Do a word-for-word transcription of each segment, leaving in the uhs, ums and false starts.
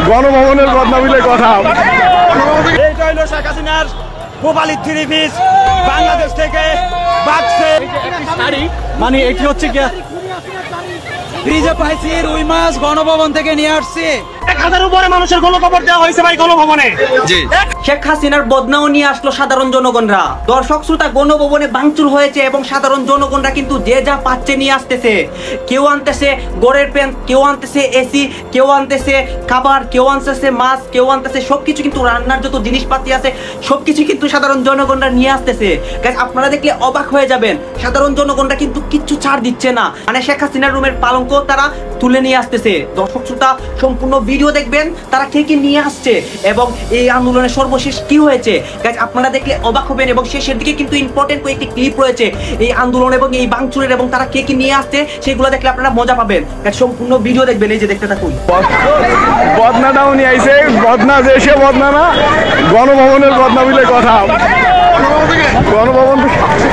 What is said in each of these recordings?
গণভবনের বদনামিলে কথা। এইটা হইল শেখ হাসিনার গোপালী থ্রি পিস বাংলাদেশ থেকে বাঁচছে। মানে এটি হচ্ছে কি ব্রিজে পাইছি রুই মাছ গণভবন থেকে নিয়ে আসছে। এক হাজার উপরে মানুষের গণকবর দেওয়া হয়েছে ভাই গণভবনে। শেখ হাসিনার বদনাও নিয়ে আসলো সাধারণ জনগণরা। দর্শক শ্রোতা, গণভবনে ভাঙচুর হয়েছে এবং সাধারণ জনগণরা কিন্তু যে যা পাচ্ছে নিয়ে আসতেছে। কেউ আনতেছে গড়ের প্যান্ট, কেউ আনতেছে এসি, কেউ আনতেছে খাবার, কেউ আনতেছে মাছ, কেউ আনতেছে সবকিছু। কিন্তু রান্নার যত জিনিসপাতি আছে সবকিছু কিন্তু সাধারণ জনগণরা নিয়ে আসতেছে। আপনারা দেখলে অবাক হয়ে যাবেন, সাধারণ জনগণরা কিন্তু কিচ্ছু ছাড় দিচ্ছে না। মানে শেখ হাসিনার রুমের পালঙ্ক তারা তুলে নিয়ে আসতেছে। দর্শক শ্রোতা, সম্পূর্ণ ভিডিও দেখবেন তারা কে কে নিয়ে আসছে এবং এই আন্দোলনের সর্বশেষ কি হয়েছে গাইস, আপনারা দেখলে অবাক হবেন। এবং শেষের দিকে কিন্তু ইম্পর্টেন্ট কয়েকটি ক্লিপ রয়েছে এই আন্দোলন এবং এই ভাঙচুরের, এবং তারা কে কে নিয়ে আসছে সেগুলো দেখলে আপনারা মজা পাবেন। গাইস, সম্পূর্ণ ভিডিও দেখবেন, এই যে দেখতে থাকুন। বদনাটাও নিয়ে আইছে, বদনা যে সে বদনা না, গণভবনের বদনামিলে কথা। গণভবন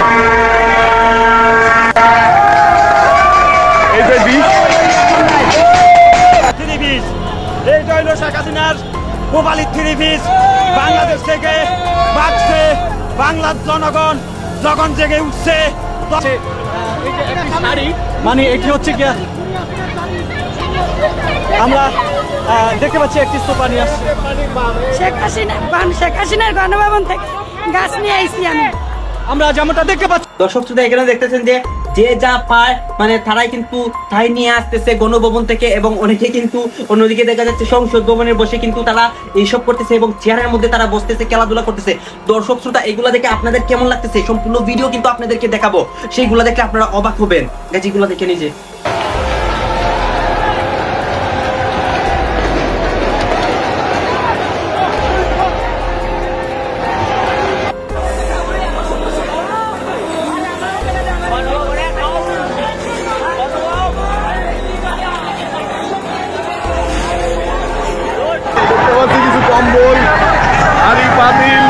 এই যে বিশ থ্রি পিস, এইটা হইল শেখ হাসিনার গোপালী থ্রি পিস বাংলাদেশ থেকে বাঁচছে। বাংলার জনগণ যখন জেগে উঠছে। মানে এটি হচ্ছে কি আমরা দেখতে পাচ্ছি একটি সোফা নিয়ে আসছে শেখ হাসিনা শেখ হাসিনার গণভবন থেকে গাছ নিয়ে আইছি আমি। আমরা যেমনটা দেখতে পাচ্ছি দর্শক শ্রোতা, এখানে দেখতেছেন যে যে যা পায় মানে তারাই কিন্তু তাই নিয়ে আসতেছে গণভবন থেকে। এবং অনেকে কিন্তু অন্যদিকে দেখা যাচ্ছে সংসদ ভবনে বসে কিন্তু তারা এইসব করতেছে এবং চেয়ারের মধ্যে তারা বসতেছে, খেলাধুলা করতেছে। দর্শক শ্রোতা, এগুলা দেখে আপনাদের কেমন লাগতেছে সম্পূর্ণ ভিডিও কিন্তু আপনাদেরকে দেখাবো, সেইগুলো দেখলে আপনারা অবাক হবেন। যেগুলো দেখে নিজে কিছু কম্বল, হাড়ি পাতিল,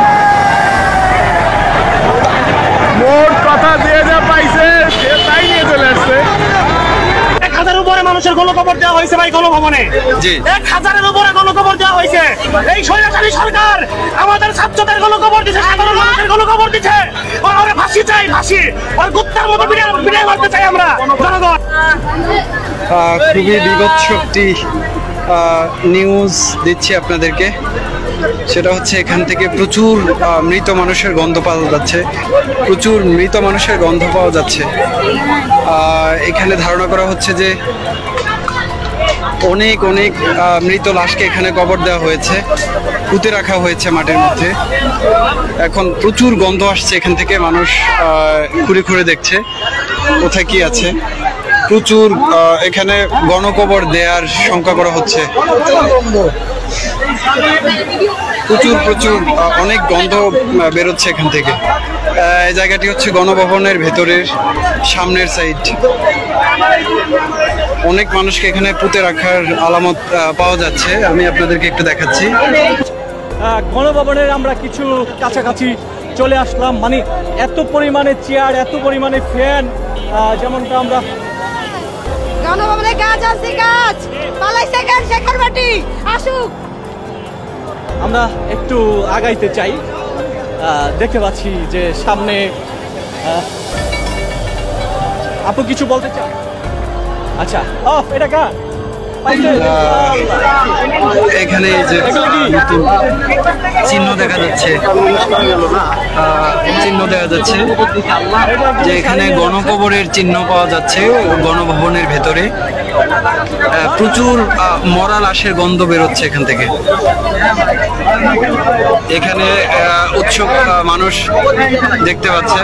মোট কথা দিয়ে যা পাইছে সে তাই নিয়ে চলে আসছে। এক হাজার উপরে মানুষের গণকবর দেওয়া হয়েছে ভাই গণভবনে। এক হাজারের উপরে গণকবর দেওয়া হয়েছে। এই স্বৈরাচারী সরকার আমাদের ছাত্রদের গণকবর দিচ্ছে, সাধারণ মানুষের গণকবর দিচ্ছে। ওরা ফাঁসি চাই, ফাঁসি। ওর গুপ্তার মতো বিদায় করতে চাই আমরা জনগণ। খুবই বিভৎস একটি নিউজ দিচ্ছি আপনাদেরকে। সেটা হচ্ছে এখান থেকে প্রচুর মৃত মানুষের গন্ধ পাওয়া যাচ্ছে, প্রচুর মৃত মানুষের গন্ধ পাওয়া যাচ্ছে। এখানে ধারণা করা হচ্ছে যে অনেক অনেক মৃত লাশকে এখানে কবর দেওয়া হয়েছে, পুঁতে রাখা হয়েছে মাটির মধ্যে। এখন প্রচুর গন্ধ আসছে এখান থেকে, মানুষ ঘুরে ঘুরে দেখছে কোথায় কি আছে। প্রচুর এখানে গণকবর দেওয়ার শঙ্কা করা হচ্ছে। প্রচুর প্রচুর অনেক গন্ধ বেরোচ্ছে এখান থেকে। এই জায়গাটি হচ্ছে গণভবনের ভেতরের সামনের সাইড। অনেক মানুষকে এখানে পুঁতে রাখার আলামত পাওয়া যাচ্ছে, আমি আপনাদেরকে একটু দেখাচ্ছি। গণভবনের আমরা কিছু কাছাকাছি চলে আসলাম। মানে এত পরিমাণে চেয়ার, এত পরিমাণে ফ্যান, যেমনটা আমরা গণভবনে গাছ আছে, গাছ পালাইছে, গাছ শেখার বাটি আসুক। আমরা একটু আগাইতে চাই, দেখতে পাচ্ছি যে সামনে। আপু কিছু বলতে চান? আচ্ছা, অফ এটা কার? এখানে যে নতুন চিহ্ন দেখা যাচ্ছে, চিহ্ন দেখা যাচ্ছে যে এখানে গণকবরের চিহ্ন পাওয়া যাচ্ছে গণভবনের ভেতরে। প্রচুর মরা লাশের গন্ধ বেরোচ্ছে এখান থেকে। এখানে উৎসুক মানুষ দেখতে পাচ্ছে।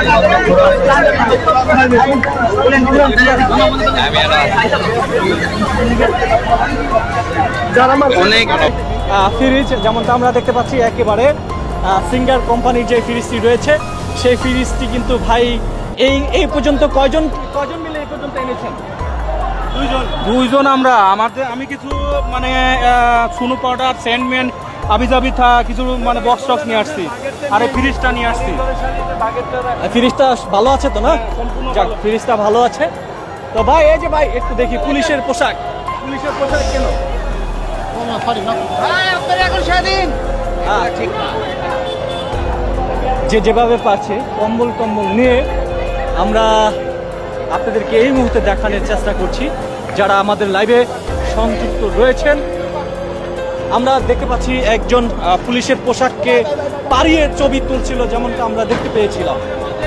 অনেক ফ্রিজ, যেমনটা আমরা দেখতে পাচ্ছি একেবারে সিঙ্গার কোম্পানির যে ফ্রিজটি রয়েছে সেই ফ্রিজটি কিন্তু ভাই এই এই পর্যন্ত কয়জন কয়জন মিলে এই পর্যন্ত এনেছেন? দুইজন দুইজন আমরা আমাদের আমি কিছু মানে সুনো পাউডার, স্যান্ডম্যান, আবিজাবি থা কিছু মানে বক্স টক্স নিয়ে আসছি, আর এই ফ্রিজটা নিয়ে আসছি। ফ্রিজটা ভালো আছে তো না? যাক, ফ্রিজটা ভালো আছে তো ভাই। এই যে ভাই একটু দেখি পুলিশের পোশাক, পুলিশের পোশাক কেন যে যেভাবে পারছে কম্বল টম্বল নিয়ে আমরা আপনাদেরকে এই মুহূর্তে দেখানোর চেষ্টা করছি যারা আমাদের লাইভে সংযুক্ত রয়েছেন। আমরা দেখতে পাচ্ছি একজন পুলিশের পোশাককে পাড়িয়ে ছবি তুলছিল, যেমনটা আমরা দেখতে পেয়েছিলাম।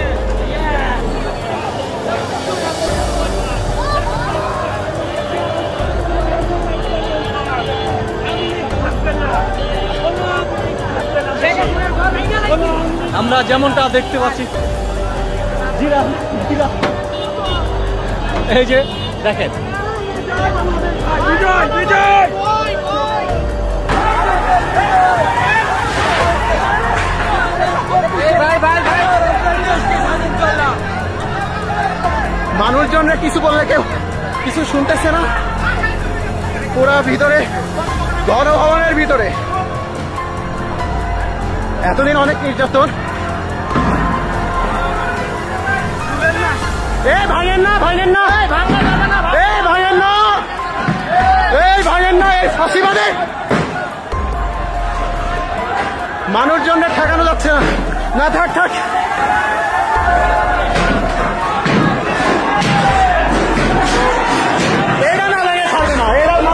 আমরা যেমনটা দেখতে পাচ্ছি, এই যে দেখেন মানুষজনরা কিছু বললে কেউ কিছু শুনতেছে না। পুরা ভিতরে গণভবনের ভিতরে এতদিন অনেক নির্যাতন। এই ভাঙেন না, ভাঙেন না, এই ভাঙেন না, এই ভাঙেন না, এই ফাঁসিবাদে মানুষজনরা ঠেকানো যাচ্ছে না। না থাক থাক, এরা না লাগে থাকবে না, এরা না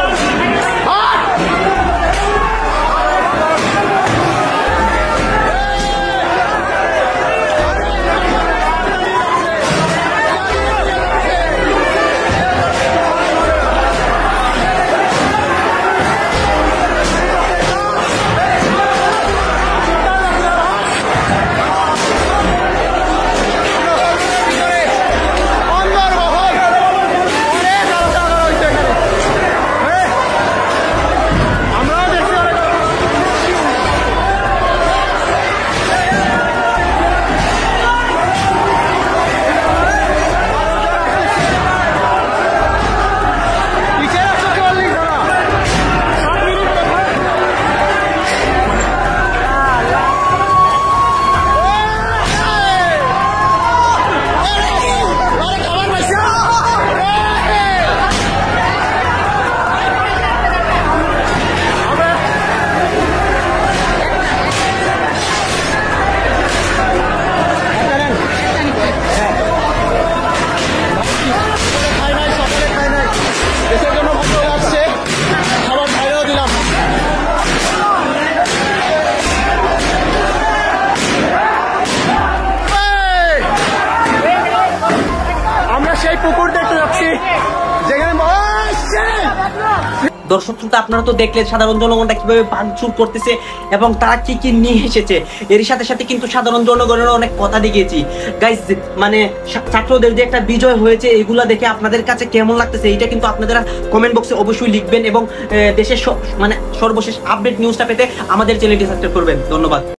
দর্শক শ্রোতা, আপনারা তো দেখলেন সাধারণ জনগণটা কিভাবে ভাঙচুর করতেছে এবং তারা কি কি নিয়ে এসেছে। এর সাথে সাথে কিন্তু সাধারণ জনগণের অনেক কথা দেখিয়েছি গাইস। মানে ছাত্রদের যে একটা বিজয় হয়েছে, এগুলা দেখে আপনাদের কাছে কেমন লাগতেছে এটা কিন্তু আপনারা কমেন্ট বক্সে অবশ্যই লিখবেন এবং দেশের মানে সর্বশেষ আপডেট নিউজটা পেতে আমাদের চ্যানেলটি সাবস্ক্রাইব করবেন। ধন্যবাদ।